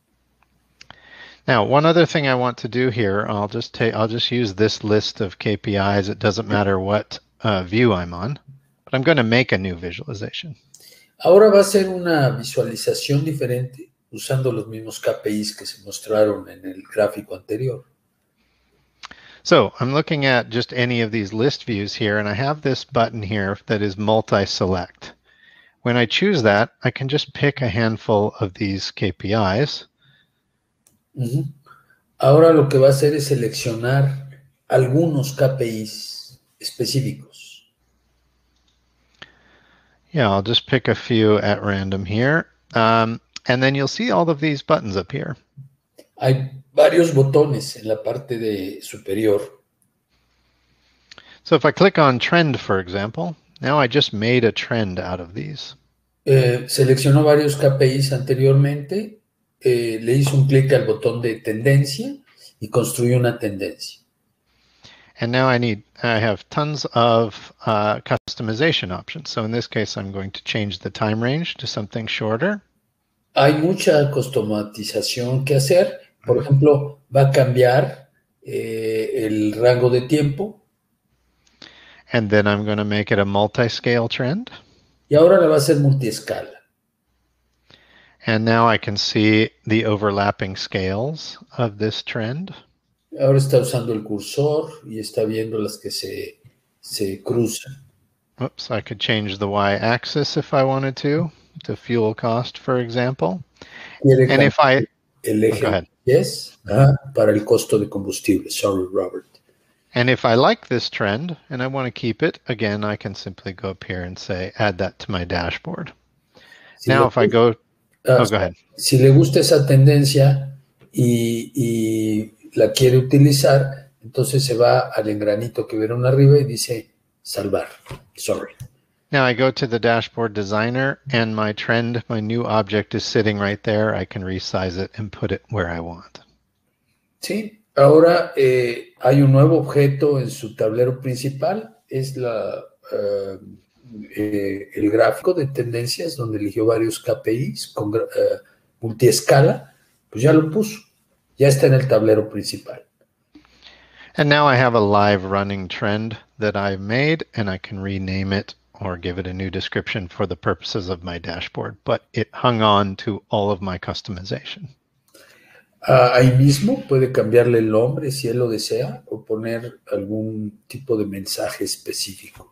Now, one other thing I want to do here, I'll just take, I'll just use this list of K P Is. It doesn't matter what uh, view I'm on, but I'm going to make a new visualization. Ahora va a ser una visualización diferente usando los mismos K P Is que se mostraron en el gráfico anterior. So I'm looking at just any of these list views here, and I have this button here that is multi-select. When I choose that, I can just pick a handful of these K P Is. Uh-huh. Ahora lo que va a hacer es seleccionar algunos K P Is específicos. Yeah, I'll just pick a few at random here. Um, and then you'll see all of these buttons up here. Hay varios botones en la parte de superior. So if I click on trend, for example, now I just made a trend out of these. Eh, seleccionó varios K P Is anteriormente, eh, le hizo un clic al botón de tendencia y construyó una tendencia. And now I need, I have tons of uh, customization options. So in this case, I'm going to change the time range to something shorter. Hay mucha customización que hacer. Por ejemplo, va a cambiar eh, el rango de tiempo. And then I'm going to make it a multi-scale trend. Y ahora le va a hacer multiescala. And now I can see the overlapping scales of this trend. Ahora está usando el cursor y está viendo las que se, se cruzan. Oops, I could change the y-axis if I wanted to, to fuel cost, for example. Quiere And if I... El eje oh, go ahead. yes, ah, para el costo de combustible. Sorry, Robert. And if I like this trend and I want to keep it, again, I can simply go up here and say, add that to my dashboard. Si now, le, if I go... ah, oh, go ahead. Si le gusta esa tendencia y, y la quiere utilizar, entonces se va al engranito que vieron arriba y dice salvar. Sorry. Now I go to the dashboard designer and my trend, my new object is sitting right there. I can resize it and put it where I want. Sí, ahora eh, hay un nuevo objeto en su tablero principal. Es la, uh, eh, el gráfico de tendencias donde eligió varios K P Is con uh, multiescala. Pues ya lo puso. Ya está en el tablero principal. And now I have a live running trend that I've made and I can rename it or give it a new description for the purposes of my dashboard, but it hung on to all of my customization. Uh, ahí mismo puede cambiarle el nombre si él lo desea o poner algún tipo de mensaje específico.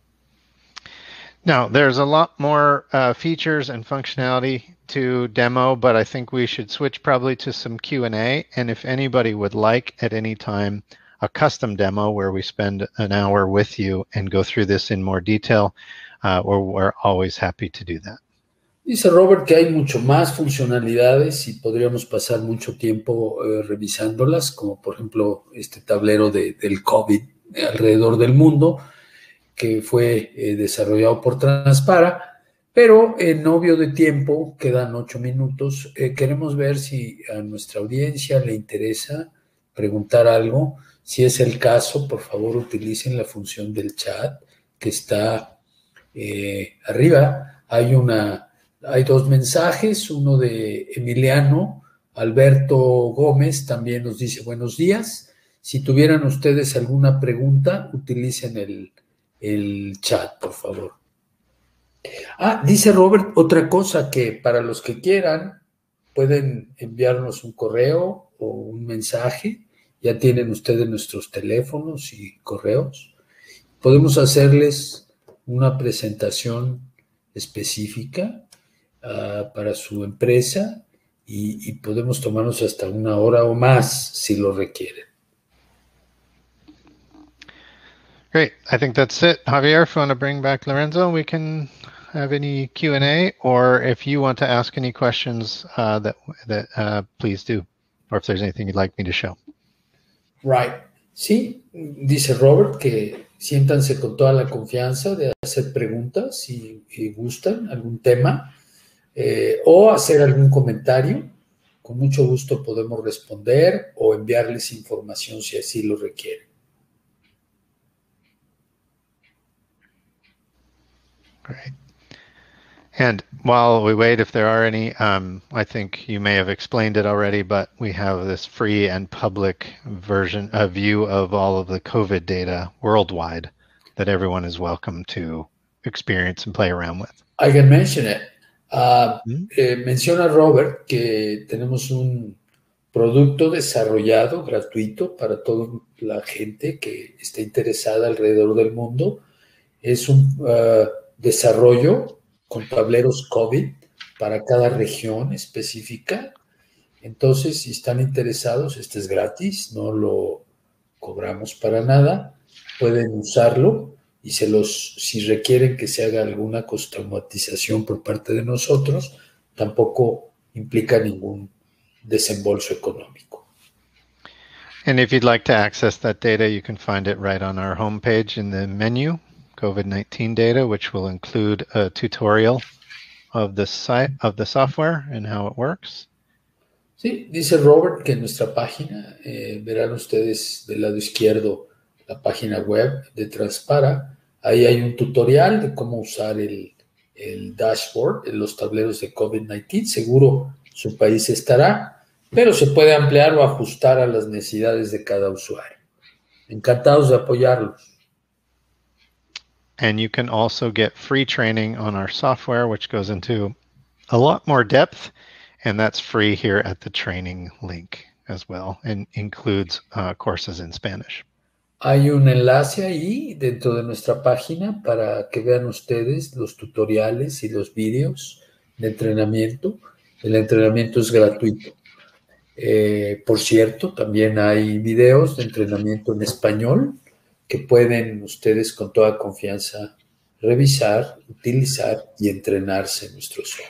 Now, there's a lot more uh, features and functionality to demo, but I think we should switch probably to some Q and A. And if anybody would like at any time a custom demo where we spend an hour with you and go through this in more detail, uh, we're, we're always happy to do that. Dice Robert que hay mucho más funcionalidades y podríamos pasar mucho tiempo eh, revisándolas, como por ejemplo este tablero de, del COVID alrededor del mundo, que fue eh, desarrollado por Transpara, pero en obvio de tiempo, quedan ocho minutos, eh, queremos ver si a nuestra audiencia le interesa preguntar algo. Si es el caso, por favor utilicen la función del chat que está eh, arriba. Hay, una, hay dos mensajes, uno de Emiliano Alberto Gómez, también nos dice buenos días. Si tuvieran ustedes alguna pregunta, utilicen el, el chat, por favor. Ah, dice Robert otra cosa, que para los que quieran pueden enviarnos un correo o un mensaje. Ya tienen ustedes nuestros teléfonos y correos. Podemos hacerles una presentación específica uh, para su empresa y, y podemos tomarnos hasta una hora o más si lo requieren. Great. I think that's it. Javier, if you want to bring back Lorenzo, we can have any Q and A, or if you want to ask any questions, uh, that that uh, please do, or if there's anything you'd like me to show. Right. Sí, dice Robert que siéntanse con toda la confianza de hacer preguntas si, si gustan algún tema eh, o hacer algún comentario. Con mucho gusto podemos responder o enviarles información si así lo requieren. Great. And while we wait, if there are any, um, I think you may have explained it already, but we have this free and public version, a view of all of the COVID data worldwide that everyone is welcome to experience and play around with. I can mention it. Uh, mm-hmm. eh, menciona Robert que tenemos un producto desarrollado gratuito para toda la gente que está interesada alrededor del mundo. Es un uh, desarrollo con tableros COVID para cada región específica. Entonces, si están interesados, este es gratis, no lo cobramos para nada. Pueden usarlo y se los, si requieren que se haga alguna customatización por parte de nosotros, tampoco implica ningún desembolso económico. And if you'd like to access that data, you can find it right on our homepage in the menu. COVID nineteen data, which will include a tutorial of the site of the software and how it works. Sí, dice Robert que en nuestra página eh, verán ustedes del lado izquierdo la página web de Transpara. Ahí hay un tutorial de cómo usar el, el dashboard, los tableros de COVID diecinueve. Seguro su país estará, pero se puede ampliar o ajustar a las necesidades de cada usuario. Encantados de apoyarlos. And you can also get free training on our software, which goes into a lot more depth, and that's free here at the training link as well, and includes uh, courses in Spanish. Hay un enlace ahí dentro de nuestra página para que vean ustedes los tutoriales y los vídeos de entrenamiento. El entrenamiento es gratuito. Eh, por cierto, también hay videos de entrenamiento en español que pueden ustedes con toda confianza revisar, utilizar y entrenarse en nuestro software.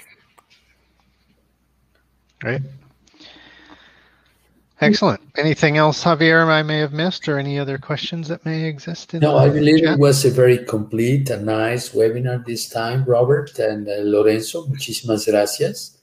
Great. Excellent. Anything else, Javier, I may have missed, or any other questions that may exist? In no, the I believe chat? It was a very complete and nice webinar this time, Robert and uh, Lorenzo. Muchísimas gracias.